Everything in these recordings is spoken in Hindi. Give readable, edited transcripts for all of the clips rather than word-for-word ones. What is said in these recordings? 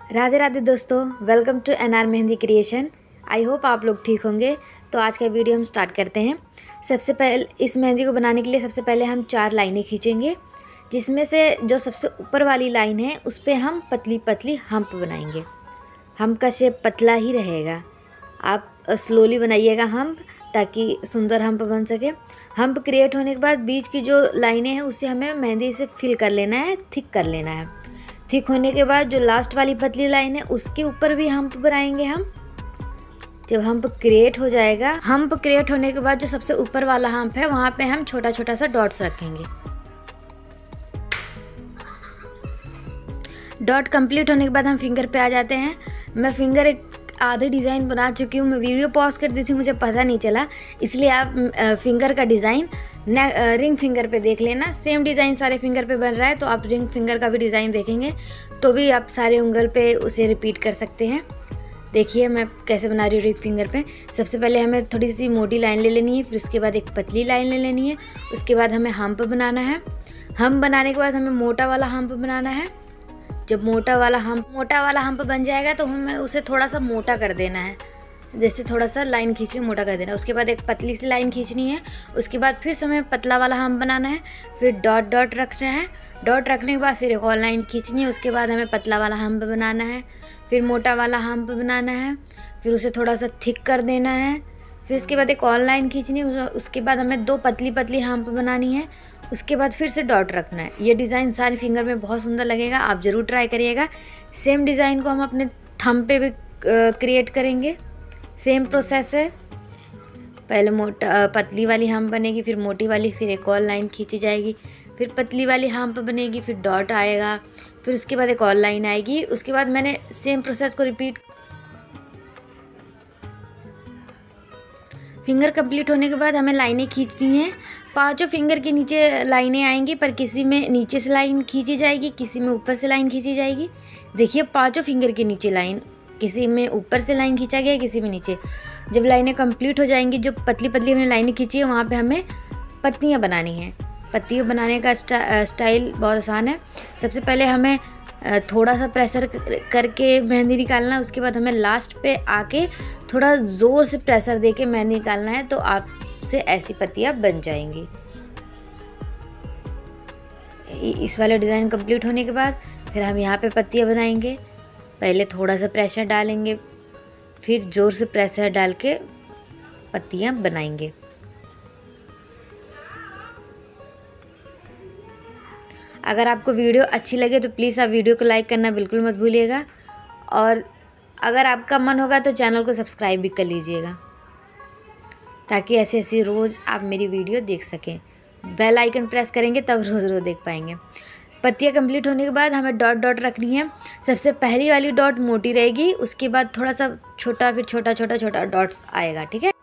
राधे राधे दोस्तों, welcome to NR Mehndi creation. I hope आप लोग ठीक होंगे। तो आज का वीडियो हम स्टार्ट करते हैं। सबसे पहले इस मेहंदी को बनाने के लिए सबसे पहले हम 4 लाइनें खींचेंगे, जिसमें से जो सबसे ऊपर वाली लाइन है उस पर हम पतली पतली हम्प बनाएंगे। हम्प का शेप पतला ही रहेगा, आप स्लोली बनाइएगा हम्प, ताकि सुंदर हम्प बन सके। हम्प क्रिएट होने के बाद बीच की जो लाइनें हैं उसे हमें मेहंदी से फिल कर लेना है, थिक कर लेना है। थिक होने के बाद जो लास्ट वाली पतली लाइन है उसके ऊपर भी हम्प बनाएंगे हम। जब हम्प क्रिएट हो जाएगा, हम्प क्रिएट होने के बाद जो सबसे ऊपर वाला हम्प है वहाँ पे हम छोटा छोटा सा डॉट्स रखेंगे। डॉट कंप्लीट होने के बाद हम फिंगर पे आ जाते हैं। मैं फिंगर एक आधी डिज़ाइन बना चुकी हूँ। मैं वीडियो पॉज कर दी थी, मुझे पता नहीं चला, इसलिए आप फिंगर का डिज़ाइन रिंग फिंगर पे देख लेना। सेम डिज़ाइन सारे फिंगर पे बन रहा है, तो आप रिंग फिंगर का भी डिज़ाइन देखेंगे तो भी आप सारे उंगल पे उसे रिपीट कर सकते हैं। देखिए मैं कैसे बना रही हूँ रिंग फिंगर पे। सबसे पहले हमें थोड़ी सी मोटी लाइन ले लेनी है, फिर उसके बाद एक पतली लाइन ले लेनी है, उसके बाद हमें हम्प बनाना है। हम्प बनाने के बाद हमें मोटा वाला हम्प बनाना है। जब मोटा वाला हम्प बन जाएगा तो हमें उसे थोड़ा सा मोटा कर देना है, जैसे थोड़ा सा लाइन खींच के मोटा कर देना है। उसके बाद एक पतली सी लाइन खींचनी है। उसके बाद फिर से हमें पतला वाला हम्प बनाना है, फिर डॉट डॉट रखना है। डॉट रखने के बाद फिर एक और लाइन खींचनी है। उसके बाद हमें पतला वाला हम्प बनाना है, फिर मोटा वाला हम्प बनाना है, फिर उसे थोड़ा सा थिक कर देना है। फिर उसके बाद एक और लाइन खींचनी है। उसके बाद हमें 2 पतली पतली हम्प बनानी है। उसके बाद फिर से डॉट रखना है। ये डिज़ाइन सारी फिंगर में बहुत सुंदर लगेगा, आप ज़रूर ट्राई करिएगा। सेम डिज़ाइन को हम अपने थंब पे भी क्रिएट करेंगे। सेम प्रोसेस है, पहले पतली वाली हम्प बनेगी, फिर मोटी वाली, फिर एक और लाइन खींची जाएगी, फिर पतली वाली हम्प बनेगी, फिर डॉट आएगा, फिर उसके बाद एक और लाइन आएगी। उसके बाद मैंने सेम प्रोसेस को रिपीट। फिंगर कंप्लीट होने के बाद हमें लाइनें खींचनी हैं। 5 फिंगर के नीचे लाइनें आएंगी, पर किसी में नीचे से लाइन खींची जाएगी, किसी में ऊपर से लाइन खींची जाएगी। देखिए 5 फिंगर के नीचे लाइन, किसी में ऊपर से लाइन खींचा गया, किसी में नीचे। जब लाइनें कंप्लीट हो जाएंगी, जो पतली पतली हमने लाइनें खींची है वहाँ पे हमें पत्तियाँ बनानी हैं। पत्तियाँ बनाने का स्टाइल बहुत आसान है। सबसे पहले हमें थोड़ा सा प्रेशर करके मेहंदी निकालना है। उसके बाद हमें लास्ट पे आके थोड़ा ज़ोर से प्रेशर देके मेहंदी निकालना है, तो आपसे ऐसी पत्तियाँ बन जाएंगी। इस वाले डिज़ाइन कंप्लीट होने के बाद फिर हम यहाँ पे पत्तियाँ बनाएंगे। पहले थोड़ा सा प्रेशर डालेंगे, फिर ज़ोर से प्रेशर डाल के पत्तियाँ बनाएंगे। अगर आपको वीडियो अच्छी लगे तो प्लीज़ आप वीडियो को लाइक करना बिल्कुल मत भूलिएगा, और अगर आपका मन होगा तो चैनल को सब्सक्राइब भी कर लीजिएगा, ताकि ऐसे ऐसे रोज़ आप मेरी वीडियो देख सकें। बेल आइकन प्रेस करेंगे तब रोज़ रोज़ देख पाएंगे। पत्तियाँ कंप्लीट होने के बाद हमें डॉट डॉट रखनी है। सबसे पहली वाली डॉट मोटी रहेगी, उसके बाद थोड़ा सा छोटा, फिर छोटा छोटा छोटा डॉट्स आएगा, ठीक है।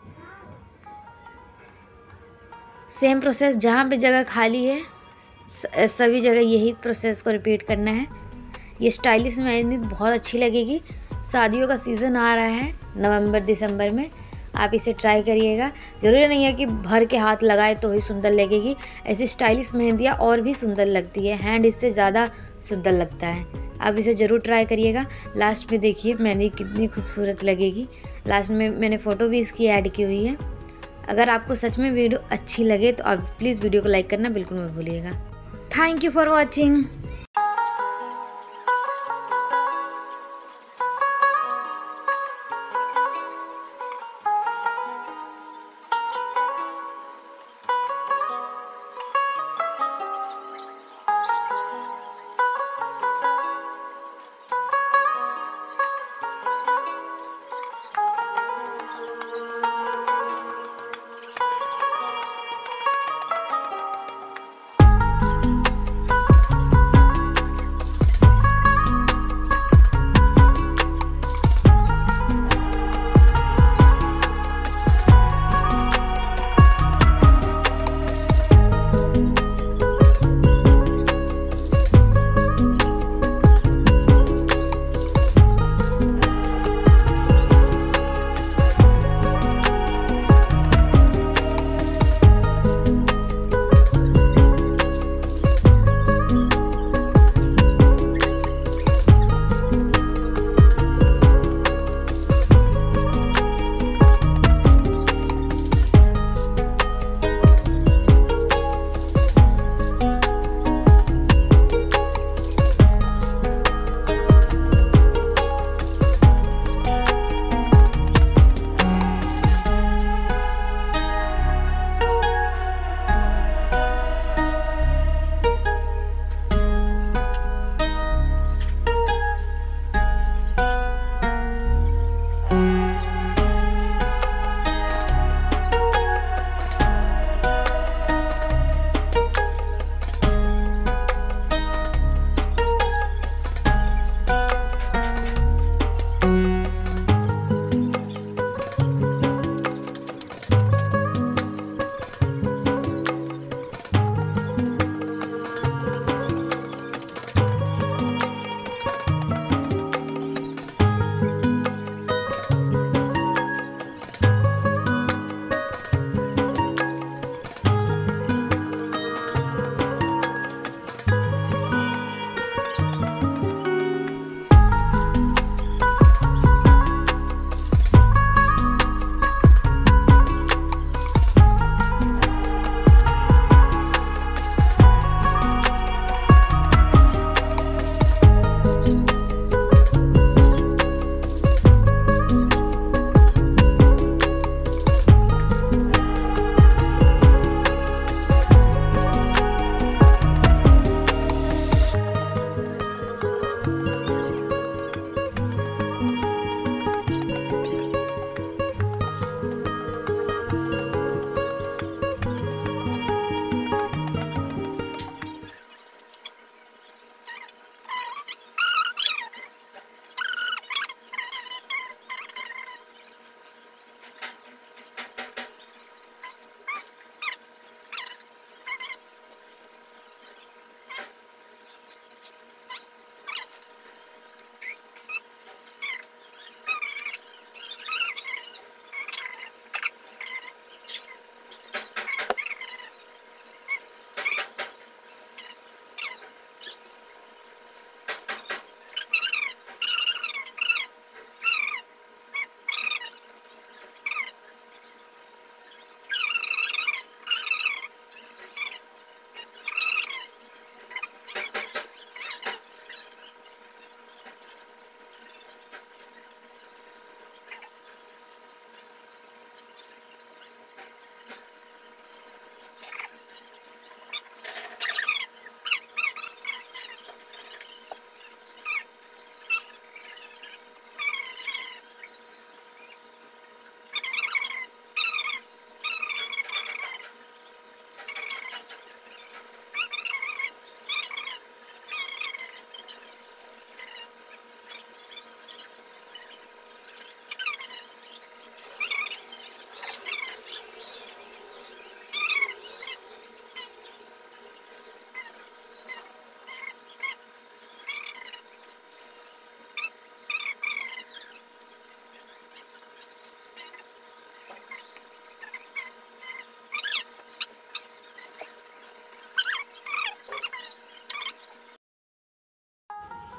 सेम प्रोसेस, जहाँ पे जगह खाली है सभी जगह यही प्रोसेस को रिपीट करना है। ये स्टाइलिश मेहंदी बहुत अच्छी लगेगी। शादियों का सीज़न आ रहा है नवंबर दिसंबर में, आप इसे ट्राई करिएगा। ज़रूरी नहीं है कि भर के हाथ लगाए तो ही सुंदर लगेगी, ऐसी स्टाइलिश मेहंदियाँ और भी सुंदर लगती है, हैंड इससे ज़्यादा सुंदर लगता है। आप इसे ज़रूर ट्राई करिएगा। लास्ट में देखिए मेहंदी कितनी खूबसूरत लगेगी। लास्ट में मैंने फ़ोटो भी इसकी ऐड की हुई है। अगर आपको सच में वीडियो अच्छी लगे तो आप प्लीज़ वीडियो को लाइक करना बिल्कुल मत भूलिएगा। Thank you for watching.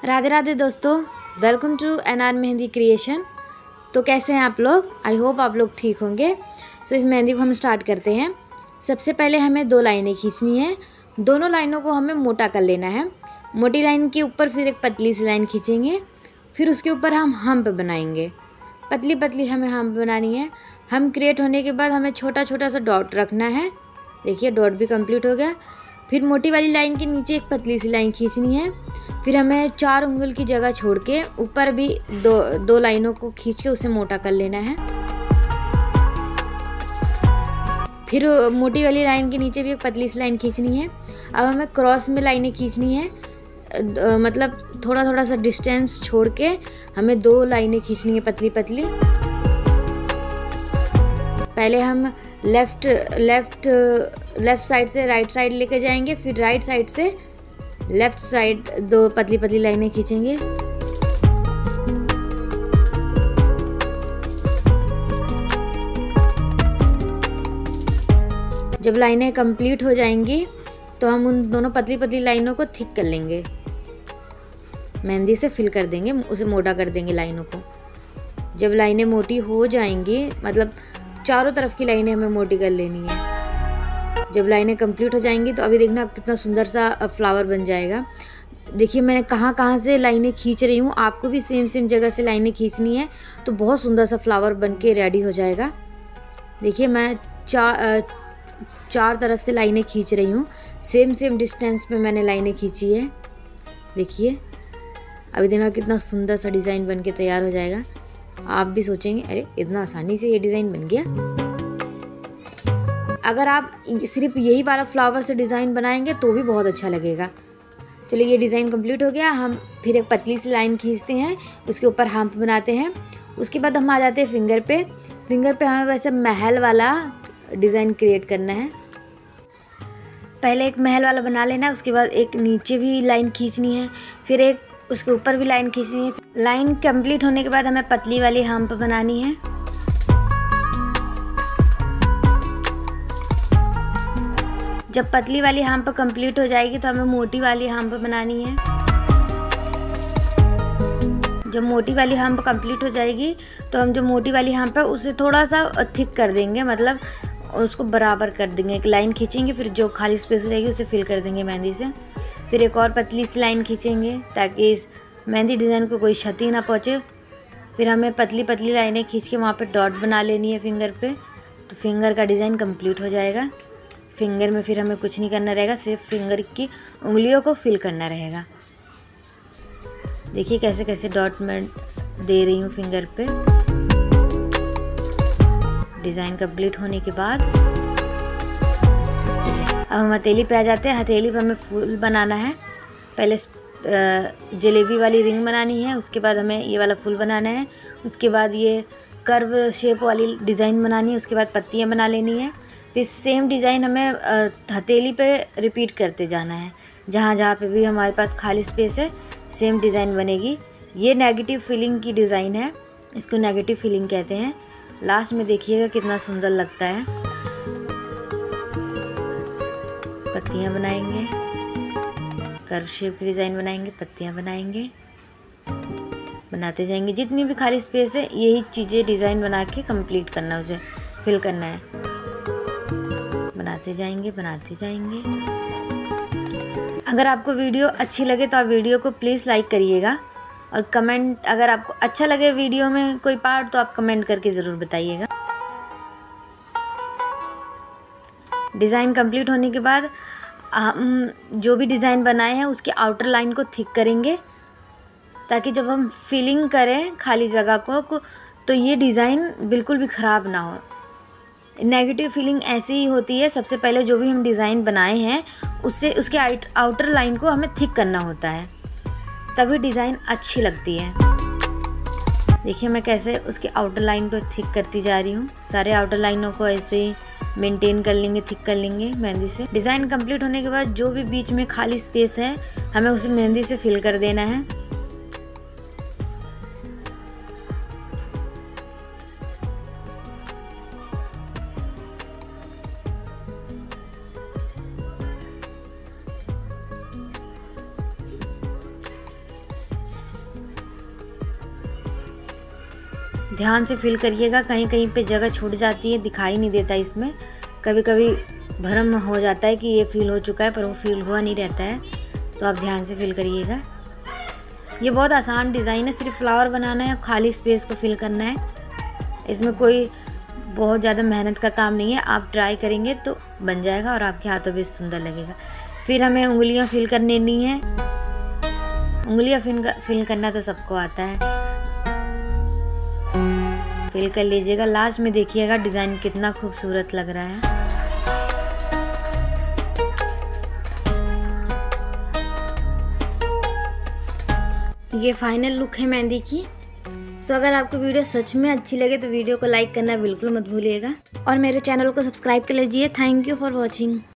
Radhe Radhe दोस्तों, welcome to NR Mehndi creation. तो कैसे हैं आप लोग? आई होप आप लोग ठीक होंगे। सो इस मेहंदी को हम स्टार्ट करते हैं। सबसे पहले हमें 2 लाइनें खींचनी है। दोनों लाइनों को हमें मोटा कर लेना है। मोटी लाइन के ऊपर फिर एक पतली सी लाइन खींचेंगे, फिर उसके ऊपर हम हम्प बनाएंगे। पतली पतली हमें हम्प बनानी है। हम क्रिएट होने के बाद हमें छोटा छोटा सा डॉट रखना है। देखिए डॉट भी कंप्लीट हो गया। फिर मोटी वाली लाइन के नीचे एक पतली सी लाइन खींचनी है। फिर हमें 4 उंगल की जगह छोड़ के ऊपर भी दो लाइनों को खींच के उसे मोटा कर लेना है। फिर मोटी वाली लाइन के नीचे भी एक पतली सी लाइन खींचनी है। अब हमें क्रॉस में लाइनें खींचनी है, मतलब थोड़ा थोड़ा सा डिस्टेंस छोड़ के हमें 2 लाइनें खींचनी है पतली पतली। पहले हम लेफ़्ट साइड से राइट साइड लेके जाएंगे, फिर राइट साइड से लेफ़्ट साइड 2 पतली पतली लाइनें खींचेंगे। जब लाइनें कंप्लीट हो जाएंगी तो हम उन दोनों पतली पतली लाइनों को थिक कर लेंगे, मेहंदी से फिल कर देंगे, उसे मोटा कर देंगे लाइनों को। जब लाइनें मोटी हो जाएंगी, मतलब चारों तरफ की लाइनें हमें मोटी कर लेनी है। जब लाइनें कंप्लीट हो जाएंगी तो अभी देखना आप कितना सुंदर सा फ्लावर बन जाएगा। देखिए मैंने कहाँ से लाइनें खींच रही हूँ, आपको भी सेम जगह से लाइनें खींचनी है तो बहुत सुंदर सा फ्लावर बन के रेडी हो जाएगा। देखिए मैं 4 तरफ से लाइनें खींच रही हूँ, सेम डिस्टेंस पे मैंने लाइनें खींची है। देखिए अभी देखना कितना सुंदर सा डिज़ाइन बन के तैयार हो जाएगा। आप भी सोचेंगे अरे इतना आसानी से ये डिज़ाइन बन गया। अगर आप सिर्फ यही वाला फ्लावर से डिज़ाइन बनाएंगे तो भी बहुत अच्छा लगेगा। चलिए ये डिज़ाइन कंप्लीट हो गया। हम फिर एक पतली सी लाइन खींचते हैं, उसके ऊपर हम्प बनाते हैं। उसके बाद हम आ जाते हैं फिंगर पे। फिंगर पे हमें वैसे महल वाला डिज़ाइन क्रिएट करना है। पहले एक महल वाला बना लेना है, उसके बाद एक नीचे भी लाइन खींचनी है, फिर एक उसके ऊपर भी लाइन खींचनी है। लाइन कंप्लीट होने के बाद हमें पतली वाली हम्प बनानी है। जब पतली वाली हम्प कंप्लीट हो जाएगी तो हमें मोटी वाली हम्प बनानी है। जब मोटी वाली हम्प कंप्लीट हो जाएगी तो हम जो मोटी वाली हम्प है उसे थोड़ा सा थिक कर देंगे, मतलब उसको बराबर कर देंगे। एक लाइन खींचेंगे, फिर जो खाली स्पेस रहेगी उसे फिल कर देंगे मेहंदी से। फिर एक और पतली सी लाइन खींचेंगे ताकि इस मेहंदी डिज़ाइन को कोई क्षति ना पहुँचे। फिर हमें पतली पतली लाइनें खींच के वहाँ पे डॉट बना लेनी है फिंगर पे, तो फिंगर का डिज़ाइन कंप्लीट हो जाएगा। फिंगर में फिर हमें कुछ नहीं करना रहेगा, सिर्फ फिंगर की उंगलियों को फिल करना रहेगा। देखिए कैसे कैसे डॉट मैं दे रही हूँ फिंगर पे। डिज़ाइन कंप्लीट होने के बाद अब हम हथेली पे आ जाते हैं। हथेली पे हमें फूल बनाना है। पहले जलेबी वाली रिंग बनानी है, उसके बाद हमें ये वाला फूल बनाना है, उसके बाद ये कर्व शेप वाली डिज़ाइन बनानी है, उसके बाद पत्तियाँ बना लेनी है। फिर सेम डिज़ाइन हमें हथेली पे रिपीट करते जाना है। जहाँ जहाँ पे भी हमारे पास खाली स्पेस है सेम डिज़ाइन बनेगी। ये नेगेटिव फीलिंग की डिज़ाइन है, इसको नेगेटिव फीलिंग कहते हैं। लास्ट में देखिएगा कितना सुंदर लगता है। पत्तियाँ बनाएंगे, कर्व शेप की डिज़ाइन बनाएंगे, पत्तियाँ बनाएंगे, बनाते जाएंगे। जितनी भी खाली स्पेस है यही चीज़ें डिज़ाइन बना के कंप्लीट करना है, उसे फिल करना है। बनाते जाएंगे। अगर आपको वीडियो अच्छी लगे तो आप वीडियो को प्लीज़ लाइक करिएगा, और कमेंट, अगर आपको अच्छा लगे वीडियो में कोई पार्ट तो आप कमेंट करके ज़रूर बताइएगा। डिज़ाइन कंप्लीट होने के बाद हम जो भी डिज़ाइन बनाए हैं उसके आउटर लाइन को थिक करेंगे, ताकि जब हम फिलिंग करें खाली जगह को तो ये डिज़ाइन बिल्कुल भी ख़राब ना हो। नेगेटिव फीलिंग ऐसी ही होती है, सबसे पहले जो भी हम डिज़ाइन बनाए हैं उससे उसके आउटर लाइन को हमें थिक करना होता है, तभी डिज़ाइन अच्छी लगती है। देखिए मैं कैसे उसके आउटर लाइन को थिक करती जा रही हूँ। सारे आउटर लाइनों को ऐसे ही मेंटेन कर लेंगे, थिक कर लेंगे मेहंदी से। डिज़ाइन कंप्लीट होने के बाद जो भी बीच में खाली स्पेस है हमें उसे मेहंदी से फिल कर देना है। ध्यान से फिल करिएगा, कहीं कहीं पे जगह छूट जाती है, दिखाई नहीं देता इसमें। कभी कभी भ्रम हो जाता है कि ये फिल हो चुका है पर वो फिल हुआ नहीं रहता है, तो आप ध्यान से फिल करिएगा। ये बहुत आसान डिज़ाइन है, सिर्फ फ्लावर बनाना है, खाली स्पेस को फिल करना है। इसमें कोई बहुत ज़्यादा मेहनत का काम नहीं है, आप ट्राई करेंगे तो बन जाएगा और आपके हाथों भी सुंदर लगेगा। फिर हमें उंगलियां फिल करनी नहीं है, उंगलियां फिल करना तो सबको आता है। फिल कर लीजिएगा। लास्ट में देखिएगा डिज़ाइन कितना खूबसूरत लग रहा है। ये फाइनल लुक है मेहंदी की। सो अगर आपको वीडियो सच में अच्छी लगे तो वीडियो को लाइक करना बिल्कुल मत भूलिएगा और मेरे चैनल को सब्सक्राइब कर लीजिए। Thank you for watching.